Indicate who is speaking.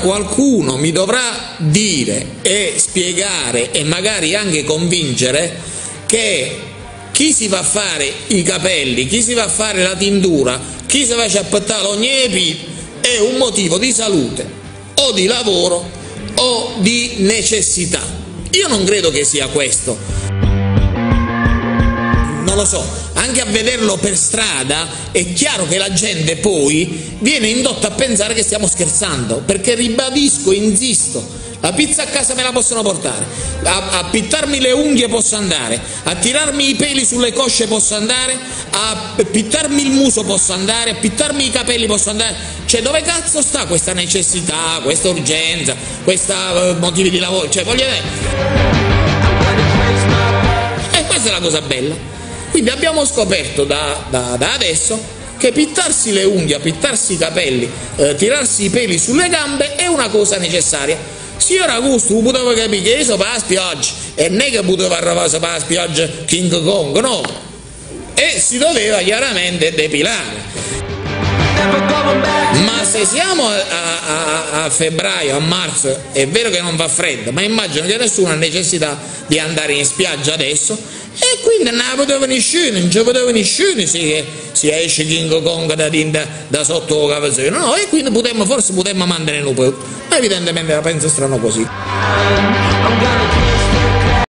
Speaker 1: qualcuno mi dovrà dire e spiegare e magari anche convincere che chi si va a fare i capelli, chi si va a fare la tintura, chi si va a appettare ogni epi è un motivo di salute o di lavoro o di necessità. Io non credo che sia questo. Non lo so, anche a vederlo per strada è chiaro che la gente poi viene indotta a pensare che stiamo scherzando, perché ribadisco, insisto, la pizza a casa me la possono portare, a pittarmi le unghie posso andare, a tirarmi i peli sulle cosce posso andare, a pittarmi il muso posso andare, a pittarmi i capelli posso andare. Cioè, dove cazzo sta questa necessità, questa urgenza, questi motivi di lavoro? Cioè, voglio vedere. E questa è la cosa bella. Quindi abbiamo scoperto da adesso che pittarsi le unghie, pittarsi i capelli, tirarsi i peli sulle gambe è una cosa necessaria. Se io era gusto, potevo capire che io sono per la spiaggia e non è che potevo arrivare per la spiaggia King Kong, no. E si doveva chiaramente depilare. Ma se siamo a febbraio, a marzo, è vero che non fa freddo, ma immagino che nessuno ha necessità di andare in spiaggia adesso, e quindi non potevo venire, non ci potevo venire si esce King Kong da sotto la cavesina, no, e quindi forse potremmo mantenere un po', ma evidentemente la penso strano così.